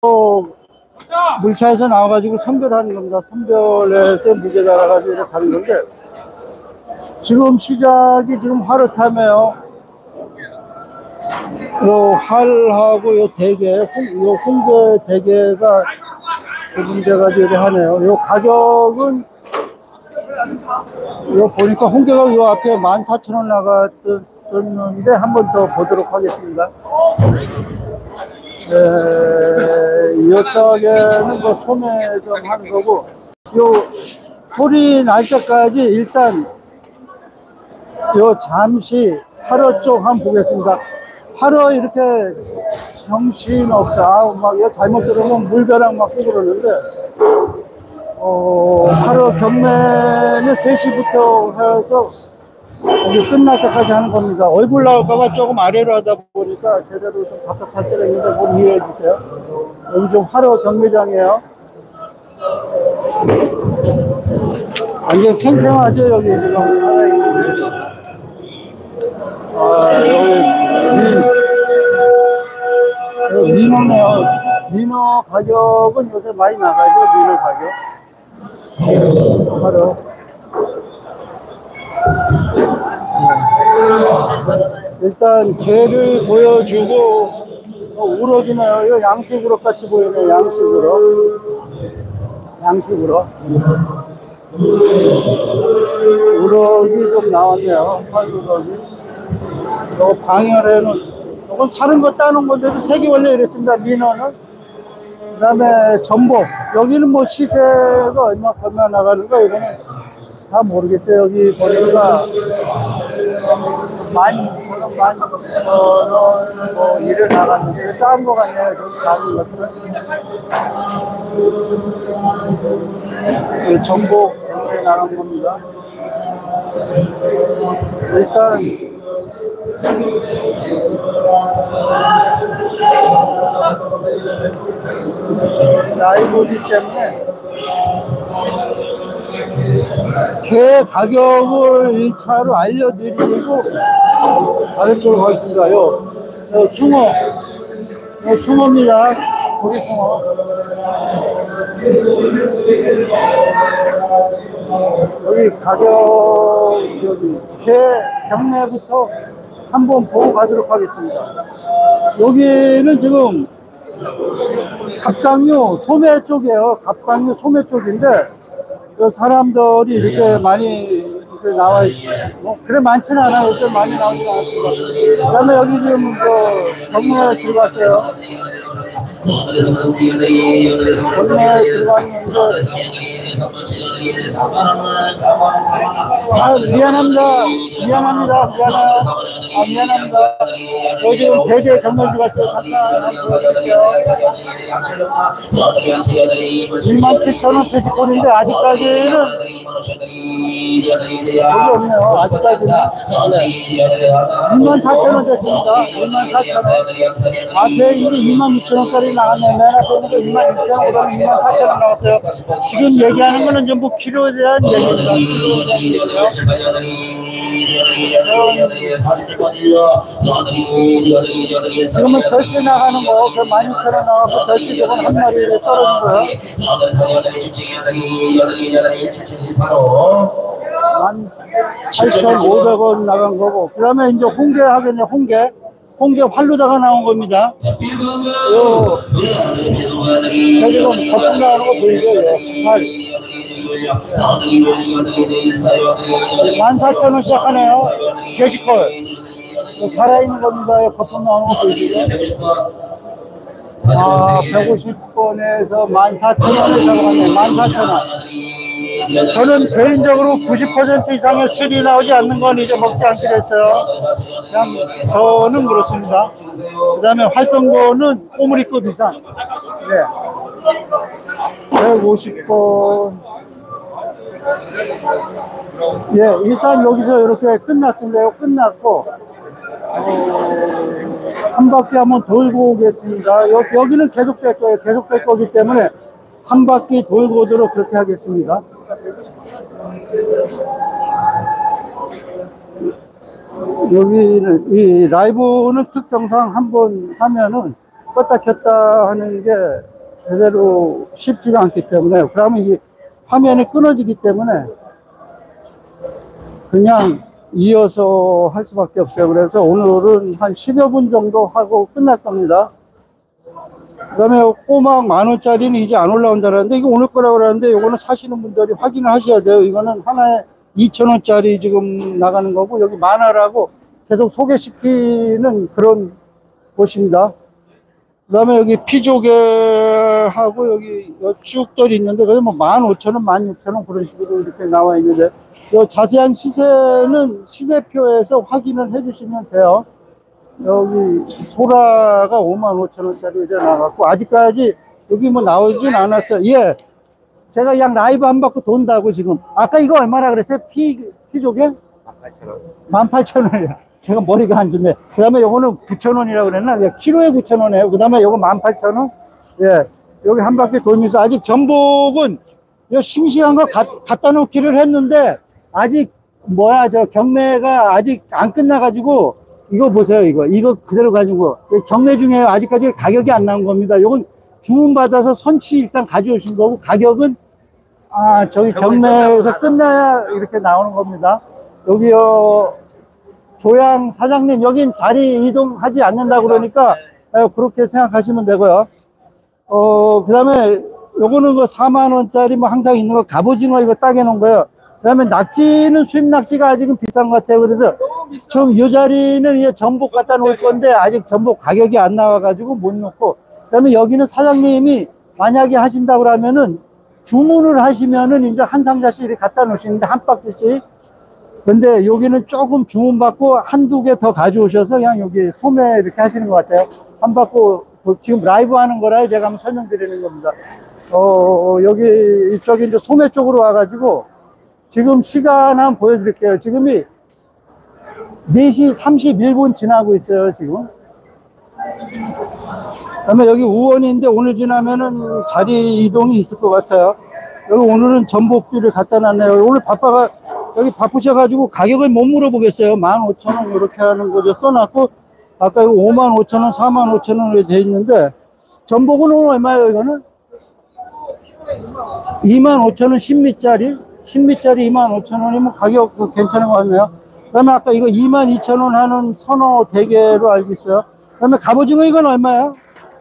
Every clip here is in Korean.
물차에서 나와가지고 선별하는 겁니다. 선별해서 무게 달아가지고 이렇게 가는 건데, 지금 시작이 지금 화로 타며요. 요 활하고 요 대게, 요 홍게 대게가 구분돼가지고 하네요. 요 가격은, 요 보니까 홍게가 요 앞에 14,000원 나갔었는데, 한 번 더 보도록 하겠습니다. 이쪽에는 뭐 소매 좀 하는 거고, 요 소리 날 때까지 일단 요 잠시 화로 쪽 한번 보겠습니다. 화로 이렇게 정신없어. 아우, 막 잘못 들으면 물벼락 맞고 그러는데, 화로 경매는 3시부터 해서 여기 끝날 때까지 하는 겁니다. 얼굴 나올까봐 조금 아래로 하다 보니까 제대로 좀 답답할 때가 있는데 좀 이해해 주세요. 여기 좀 화로 경매장이에요. 완전 생생하죠, 여기 지금 살아있는데. 여기 민어네요. 민어 가격은 요새 많이 나가죠, 민어 가격. 화로. 일단 개를 보여주고, 우럭이네요. 이거 양식 우럭 같이 보이네. 양식 우럭. 우럭이 좀 나왔네요. 활우럭이. 요 방열에는, 이건 사는 거 따는 건데도 색이 원래 이랬습니다. 민어는. 그 다음에 전복. 여기는 뭐 시세가 얼마 나가는 거, 이거는 다 모르겠어요. 여기 보니까 16,000원, 16,000원 뭐 일을 나갔는데 작은 거 같네요. 좀 작은 것들. 전복 경매에 나간 겁니다. 일단 라이브이기 때문에 개 가격을 1차로 알려드리고 다른 쪽으로 가겠습니다. 숭어입니다. 고기 숭어. 여기 가격, 여기 개 경매부터 한번 보고 가도록 하겠습니다. 여기는 지금 갑각류 소매 쪽이에요. 갑각류 소매 쪽인데 사람들이 이렇게 많이 이렇게 나와 있고, 뭐 그래 많지는 않아요. 요새 많이 나오지 않았습니다. 그 다음에 여기 지금 경매에 들어갔어요. 경매에 들어갔는데, 미안합니다. 요즘 대게 경매 들어갔어요. 잠깐 보여드릴게요. 27,000원 채식권인데 아직까지는 여기 없네요. 아직까지는 24,000원 됐습니다. 24,000원. 앞에 이게 26,000원짜리 나갔네요. 맨 앞에 있는 거 26,000원, 24,000원 나왔어요. 지금 얘기하는 거는 전부 키로에 대한 얘기입니다. 지금은 절치 나가는 거, 16,000원 나와서 절치 저건 한 마리에 떨어진 거예요. 18,500원 나간 거고, 그 다음에 이제 홍게 하겠네. 홍게 활로다가 나온 겁니다. 지금 거품 나오는 거 보이죠? 14,000원 시작하네요. 제시컬. 살아있는 겁니다. 거품 나오는 거 보이죠? 150번에서 14,000원을 잡아갔네요. 14,000원. 저는 개인적으로 90% 이상의 술이 나오지 않는 건 이제 먹지 않기로 했어요. 그냥 저는 그렇습니다. 그 다음에 활성도는 꼬물이급 이상. 네. 150번. 예, 일단 여기서 이렇게 끝났습니다. 끝났고, 한 바퀴 한번 돌고 오겠습니다. 여기는 계속될 거예요. 계속될 거기 때문에 한 바퀴 돌고 오도록 그렇게 하겠습니다. 여기는 이 라이브는 특성상 한번 하면은 껐다 켰다 하는 게 제대로 쉽지가 않기 때문에, 그러면 이 화면이 끊어지기 때문에 그냥 이어서 할 수밖에 없어요. 그래서 오늘은 한 10여 분 정도 하고 끝날 겁니다. 그 다음에 꼬막 10,000원짜리는 이제 안 올라온다는데, 이거 오늘 거라고 그러는데, 이거는 사시는 분들이 확인을 하셔야 돼요. 이거는 하나에 2,000원짜리 지금 나가는 거고, 여기 만화라고 계속 소개시키는 그런 곳입니다. 그 다음에 여기 피조개하고 여기 쭉들이 있는데, 그게 뭐 15,000원, 16,000원 그런 식으로 이렇게 나와 있는데, 요 자세한 시세는 시세표에서 확인을 해 주시면 돼요. 여기 소라가 55,000원짜리 이래 나갔고, 아직까지 여기 뭐 나오진 않았어요. 예. 제가 양 라이브 안 받고 돈다고 지금. 아까 이거 얼마나 그랬어요? 피조개? 18,000원. 18,000원이야. 제가 머리가 안 좋네. 그 다음에 요거는 9,000원이라고 그랬나? 예, 키로에 9,000원이에요. 그 다음에 요거 18,000원. 예. 여기 한 바퀴 돌면서 아직 전복은 요 싱싱한 거 갖다 놓기를 했는데, 아직 뭐야, 저 경매가 아직 안 끝나가지고, 이거 보세요. 이거 그대로 가지고 경매 중에 아직까지 가격이 안 나온 겁니다. 이건 주문받아서 선치 일단 가져오신 거고, 가격은 저기 경매에서 끝나야 이렇게 나오는 겁니다. 여기요, 조양 사장님, 여긴 자리 이동하지 않는다고 그러니까 그렇게 생각하시면 되고요. 그 다음에 요거는 그 4만원짜리 뭐 항상 있는 거 갑오징어 이거 따게 놓은 거예요. 그 다음에 낙지는 수입 낙지가 아직은 비싼 것 같아요. 그래서 좀 이 자리는 전복 갖다 놓을 건데, 아직 전복 가격이 안 나와가지고 못 놓고, 그 다음에 여기는 사장님이 만약에 하신다고 그러면은 주문을 하시면은 이제 한 상자씩 이렇게 갖다 놓으시는데, 한 박스씩. 근데 여기는 조금 주문받고 한두 개 더 가져오셔서 그냥 여기 소매 이렇게 하시는 것 같아요. 한 받고 지금 라이브 하는 거라 제가 한번 설명드리는 겁니다. 여기 이쪽에 이제 소매 쪽으로 와가지고 지금 시간 한번 보여드릴게요. 지금이 4시 31분 지나고 있어요, 지금. 그 다음에 여기 우원인데 오늘 지나면은 자리 이동이 있을 것 같아요. 여기 오늘은 전복비를 갖다 놨네요. 오늘 여기 바쁘셔가지고 가격을 못 물어보겠어요. 15,000원 이렇게 하는 거죠. 써놨고, 아까 이거 55,000원, 45,000원으로 돼 있는데, 전복은 오늘 얼마예요, 이거는? 25,000원 10미짜리? 10미짜리 25,000원이면 가격 괜찮은 것 같네요. 그 다음에 아까 이거 22,000원 하는 선어 대게로 알고 있어요. 그 다음에 갑오징어 이건 얼마야?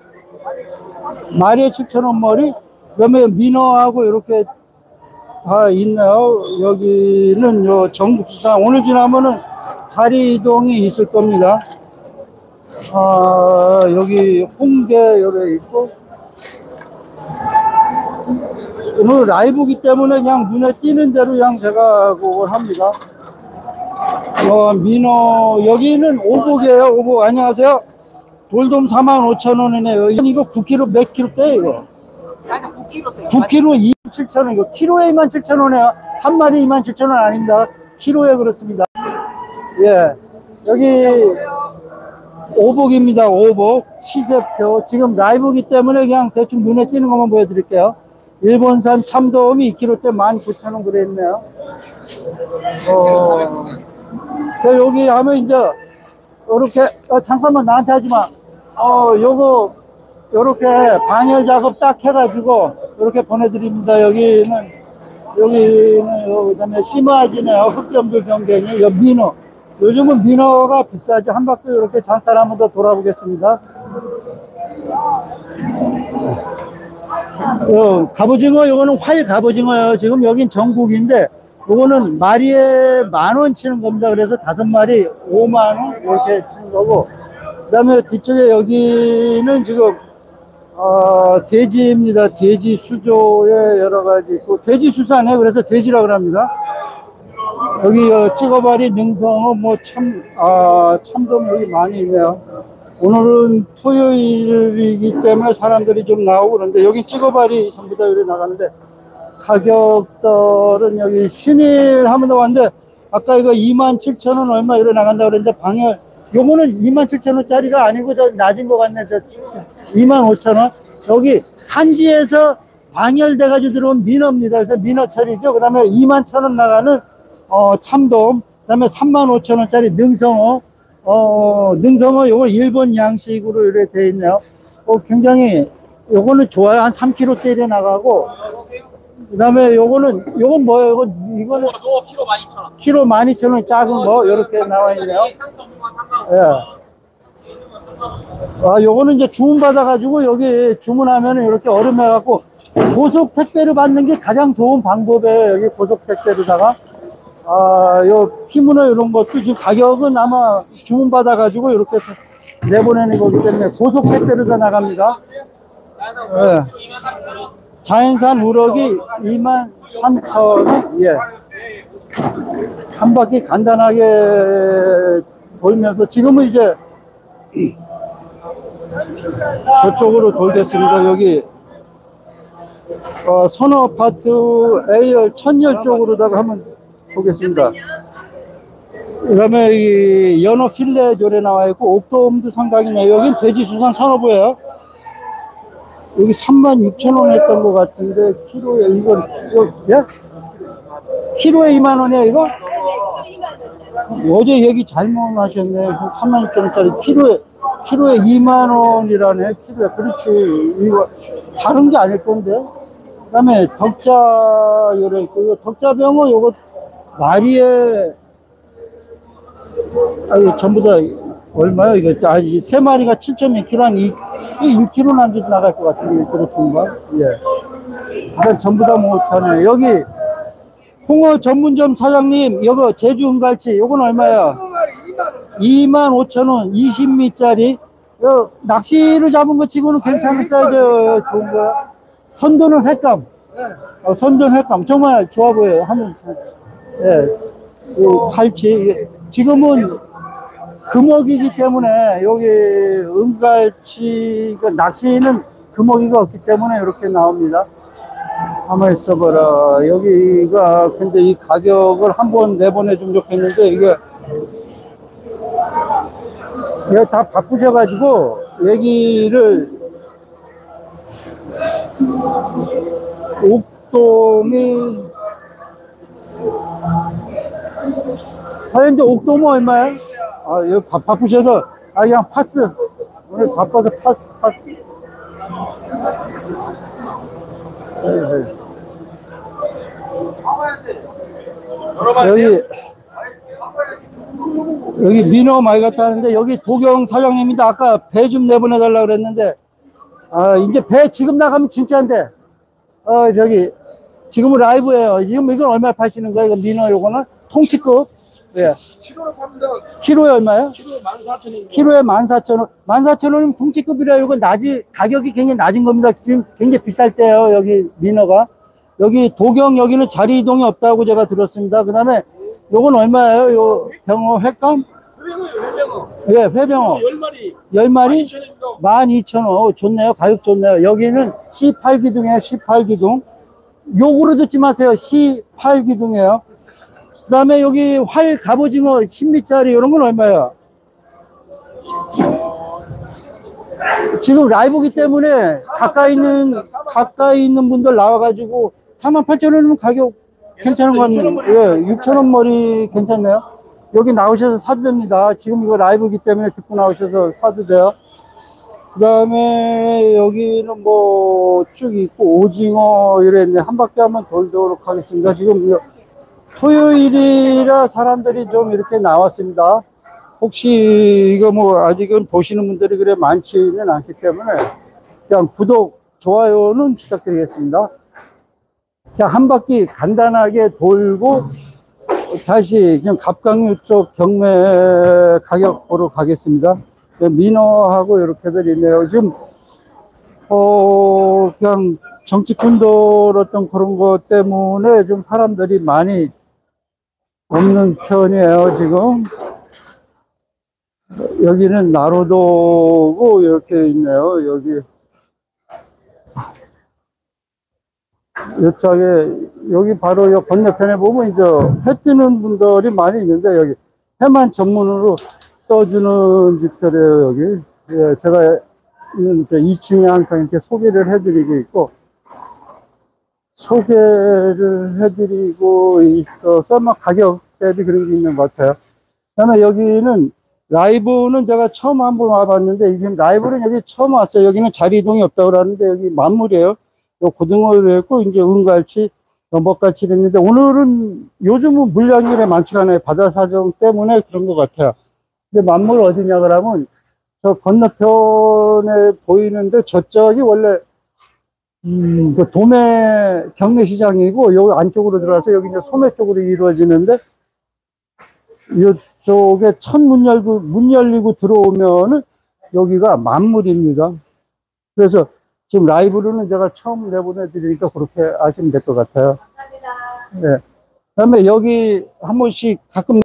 마리에 7,000원 머리? 그 다음에 민어하고 이렇게 다 있네요. 여기는 요 전국수산. 오늘 지나면은 자리 이동이 있을 겁니다. 여기 홍게 요래 있고. 오늘 라이브기 때문에 그냥 눈에 띄는 대로 그냥 제가 그걸 합니다. 민어, 여기는 오복이에요. 오복. 안녕하세요. 돌돔 45,000원이네요. 이거 9kg 몇 킬로 떼요, 이거? 9kg 27,000원. 이거 키로에 27,000원이에요. 한 마리 27,000원 아닙니다. 키로에 그렇습니다. 예. 여기 오복입니다. 오복. 시세표. 지금 라이브기 때문에 그냥 대충 눈에 띄는 것만 보여드릴게요. 일본산 참돔이 2kg 때 19,000원 그래 있네요. 여기 하면 이제, 요렇게, 잠깐만 나한테 하지 마. 요렇게 방열 작업 딱 해가지고, 요렇게 보내드립니다. 여기는, 그 다음에 심화지네요. 흑점들 경쟁이. 민어. 요즘은 민어가 비싸죠. 한 바퀴 이렇게 잠깐 한번 더 돌아보겠습니다. 갑오징어, 요거는 활 갑오징어요. 지금 여긴 전국인데, 요거는 마리에 10,000원 치는 겁니다. 그래서 5마리 50,000원 이렇게 치는 거고, 그 다음에 뒤쪽에 여기는 지금 돼지입니다. 돼지 수조에 여러 가지 있고, 돼지 수산에 그래서 돼지라고 합니다. 여기 찍어바리 능성어 뭐 참돔 여기 많이 있네요. 오늘은 토요일이기 때문에 사람들이 좀 나오고 그런데, 여기 찍어바리 전부 다 여기 나가는데, 가격들은 여기 신일 하면 더 왔는데, 아까 이거 27,000원 얼마 이래 나간다 그랬는데, 방열 요거는 27,000원짜리가 아니고 더 낮은 것 같네. 25,000원. 여기 산지에서 방열돼 가지고 들어온 민어입니다. 그래서 민어철이죠. 그 다음에 21,000원 나가는 참돔, 그 다음에 35,000원짜리 능성어. 능성어 요거 일본 양식으로 이렇게 돼 있네요. 굉장히 요거는 좋아요. 한 3kg 때려 나가고. 그 다음에 요건 뭐예요? 이거는 키로 12,000원 작은 거, 요렇게 나와 있네요. 예. 아, 요거는 이제 주문받아가지고 여기 주문하면 이렇게 얼음해갖고 고속 택배로 받는 게 가장 좋은 방법이에요. 여기 고속 택배로다가. 아, 요 피문어 이런 것도 지금 가격은 아마 주문받아가지고 이렇게 내보내는 거기 때문에 고속 택배로 다 나갑니다. 예. 자연산 우럭이 23,000원. 예. 한 바퀴 간단하게 돌면서 지금은 이제 저쪽으로 돌겠습니다. 여기 선호아파트 A열 천열 쪽으로다가 한번 보겠습니다. 그 다음에 이 연어 필레 요래 나와 있고 옥돔도 상당히네. 여긴 돼지수산 산업부예요. 여기 36,000원 했던 것 같은데 키로에 이건 예? 키로에 2만원이야 이거? 어제 얘기 잘못 하셨네. 36,000원짜리 키로에 2만원이라네. 키로에. 그렇지. 이거 다른 게 아닐 건데. 그 다음에 덕자 요래 있고 요 덕자병어 요거 마리에 전부 다 얼마요? 이거 이 세 마리가 7.2kg 한 1kg 난 줄 나갈 것 같은데 1kg 중반. 예. 일단 전부 다 못하네. 여기 홍어 전문점 사장님, 요거 제주 은갈치 요건 얼마야? 25,000원 20미짜리. 낚시로 잡은 거 치고는 괜찮은 사이즈 좋은 거야. 선도는 횟감. 선도는 횟감 정말 좋아 보여요. 하면 예. 이 갈치 지금은 금어기이기 때문에 여기 은갈치 낚시는 금어기가 없기 때문에 이렇게 나옵니다. 가만히 있어봐라. 여기가 근데 이 가격을 한번 내보내주면 좋겠는데 이게 다 바꾸셔가지고 얘기를 옥돔이 근데 옥돔은 얼마야? 아, 이거 바쁘셔서 그냥 파스. 오늘 바빠서 파스. 여기 민어 많이 갔다 하는데 여기 도경 사장님인데 아까 배 좀 내보내달라 그랬는데 이제 배 지금 나가면 진짜인데 저기 지금은 라이브예요. 지금 이건 얼마 파시는 거예요? 이거 민어 요거는 통치급. 예. 키로로 팝니다. 키로에 얼마요? 키로에 14,000원. 키로에 14,000원. 14,000원이면 통치급이라 이거 가격이 굉장히 낮은 겁니다. 지금 굉장히 비쌀 때요. 여기 민어가. 여기 도경 여기는 자리 이동이 없다고 제가 들었습니다. 그 다음에 요건 얼마예요? 요 병어 횟감? 회병어. 예, 회병어. 10마리. 10마리? 12,000원. 좋네요. 가격 좋네요. 여기는 C8기둥이에요. C8기둥. 욕으로 듣지 마세요. C8기둥이에요. 그 다음에 여기 활 갑오징어 10미짜리 이런 건 얼마예요? 지금 라이브기 때문에 가까이 있는 분들 나와가지고 48,000원이면 가격 괜찮은 건, 예, 6,000원 머리 괜찮네요. 여기 나오셔서 사도 됩니다. 지금 이거 라이브기 때문에 듣고 나오셔서 사도 돼요. 그 다음에 여기는 뭐 쭉 있고 오징어 이랬네. 한 바퀴 한번 돌도록 하겠습니다. 지금 토요일이라 사람들이 좀 이렇게 나왔습니다. 혹시 이거 뭐 아직은 보시는 분들이 그래 많지는 않기 때문에 그냥 구독, 좋아요는 부탁드리겠습니다. 그냥 한 바퀴 간단하게 돌고 다시 그냥 갑각류 쪽 경매 가격 보러 가겠습니다. 민어하고 이렇게들 있네요. 지금 그냥 정치꾼들 어떤 그런 것 때문에 좀 사람들이 많이 없는 편이에요. 지금 여기는 나로도고 이렇게 있네요. 여기 이쪽에 여기 바로 요 건너편에 보면 이제 회 뜨는 분들이 많이 있는데 여기 회만 전문으로 떠주는 집들이에요. 여기 예, 제가 2층에 항상 이렇게 소개를 해드리고 있고 소개를 해드리고 있어서 막 가격 대비 그런 게 있는 것 같아요. 그 다음에 여기는 라이브는 제가 처음 한번 와봤는데, 지금 라이브는 여기 처음 왔어요. 여기는 자리 이동이 없다고 그러는데, 여기 만물이에요. 요 고등어를 했고, 이제 은갈치, 먹갈치를 했는데, 오늘은 요즘은 물량이 그래 많지가 않아요. 바다 사정 때문에 그런 것 같아요. 근데 만물 어디냐 그러면, 저 건너편에 보이는데, 저쪽이 원래, 그 도매 경매시장이고, 여기 안쪽으로 들어가서 여기 이제 소매 쪽으로 이루어지는데, 이쪽에 첫 문 열리고 들어오면은 여기가 만물입니다. 그래서 지금 라이브로는 제가 처음 내보내드리니까 그렇게 아시면 될 것 같아요. 네. 그다음에 여기 한 번씩 가끔